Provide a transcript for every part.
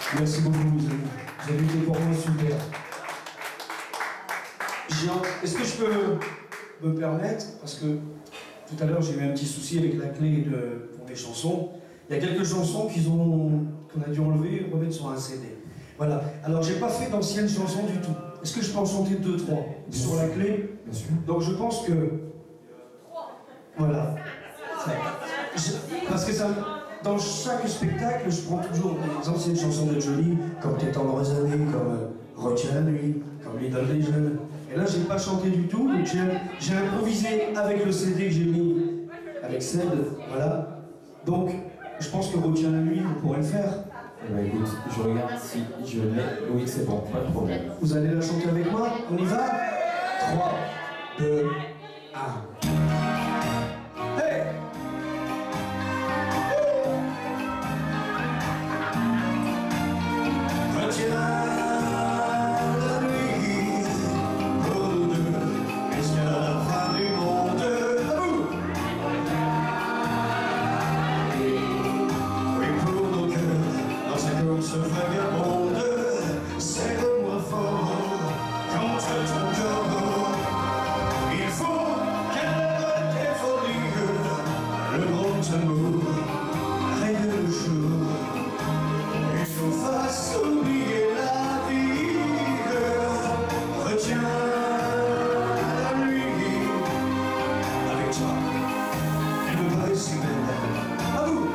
Merci beaucoup, vous avez été pour moi super. Est-ce que je peux me permettre, parce que tout à l'heure j'ai eu un petit souci avec la clé pour les chansons. Il y a quelques chansons qu'on a dû enlever et remettre sur un CD. Voilà. Alors j'ai pas fait d'anciennes chansons du tout. Est-ce que je peux en chanter 2, 3 sur la clé? Bien sûr. Donc je pense que... Voilà. Parce que ça, dans chaque spectacle, je prends toujours des anciennes chansons de Johnny, comme Tes tendres années, comme Retiens la nuit, comme Little Legend. Et là, j'ai pas chanté du tout, donc j'ai improvisé avec le CD que j'ai mis avec Ced, voilà. Donc, je pense que Retiens la nuit, vous pourrez le faire. Eh ben écoute, je regarde si je l'ai. Oui, c'est bon, pas de problème. Vous allez la chanter avec moi? On y va? 3, 2, 1. Hey! Retiens la nuit pour nous deux, jusqu'à la fin du monde. Oui, pour nos cœurs, dans cette course vagabonde, serre-moi fort contre ton corps. Il faut qu'elle tes folies, le grand amour règne le jour. Il nous fasse oublier la vie. Retiens la nuit avec toi. Elle me paraît si belle. À vous.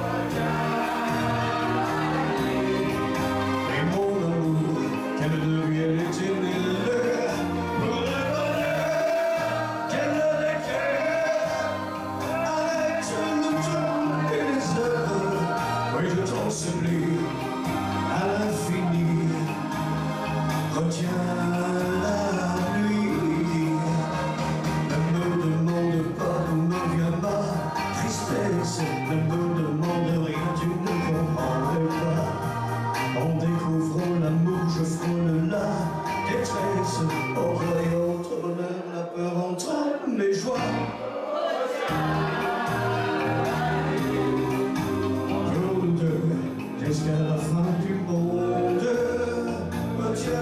Et mon amour, qu'elle devienne éternelle. Pour le bonheur qu'elle requiert. Arrête le temps et les heures. Oui, je t'en supplie. À l'infini, retiens la nuit. Ne me demande pas d'où me vient ma tristesse. Ne me demande rien, tu ne comprendrais pas. En découvrant l'amour, je frôle la détresse. Horreur entre bonheur, la peur entraîne les joies. Pour nous deux, jusqu'à la fin du monde, retiens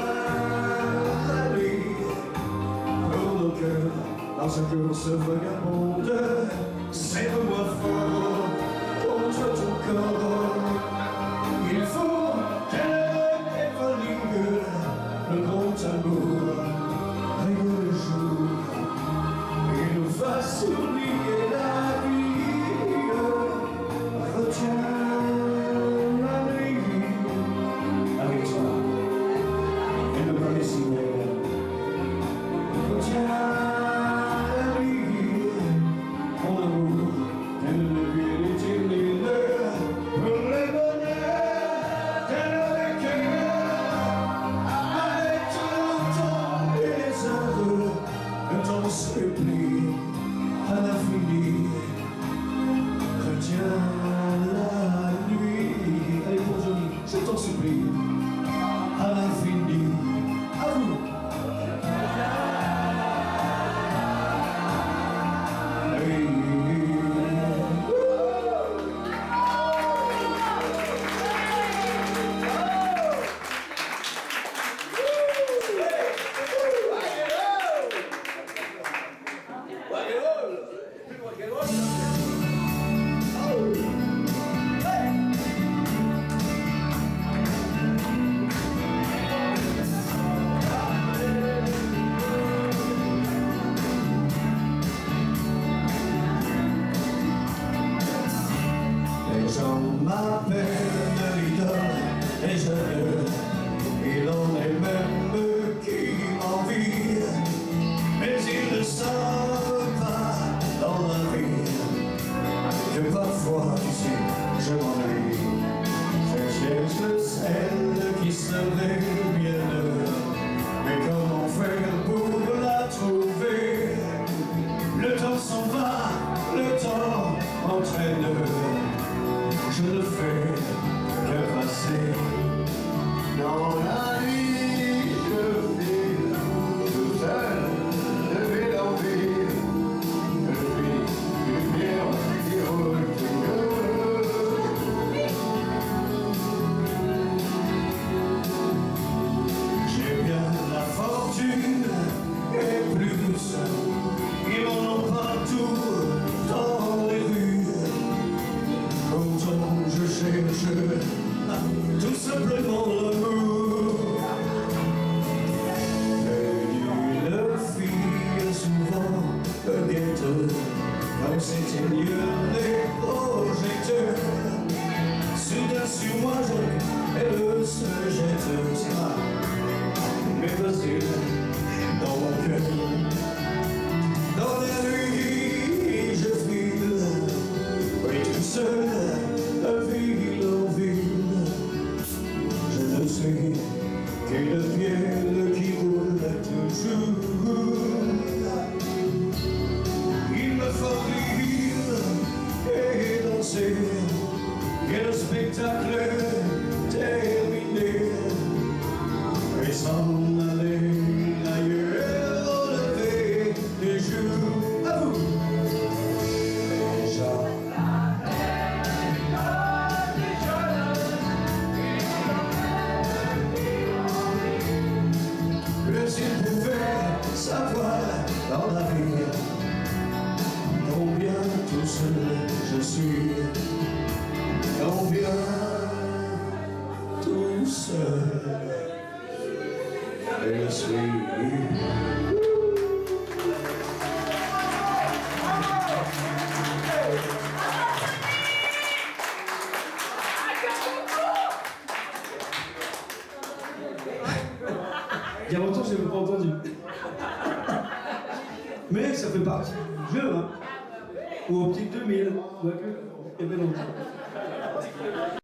la nuit pour nos cœurs dans cette course vagabonde. Serre-moi fort contre ton corps. Il faut qu'elle évalue le grand amour règne le jour. Il nous fasse oublier la vie. Retiens avec toi, elle me paraît si belle. Retiens la nuit, mon amour, qu'elle devienne éternelle. simplement l'amour. Mais une fille souvent le guette, comme s'éteignent les projecteurs. Soudain sur moi elle se jette, c'est rare, mais facile dans mon cœur. Dans la nuit je file, oui tout seul, de ville en ville. Je ne suis qu'une fielle qui roule toujours. Il me faut rire et danser, et le spectacle terminé, et s'en aller ailleurs au lever des jours. À vous! Déjà. Mais s'il pouvait savoir dans la vie combien tout seul je suis, combien tout seul je suis. Il y a longtemps que je n'avais pas entendu. Mais ça fait partie du jeu, hein. Ou Optique 2000, quoique, il y avait longtemps.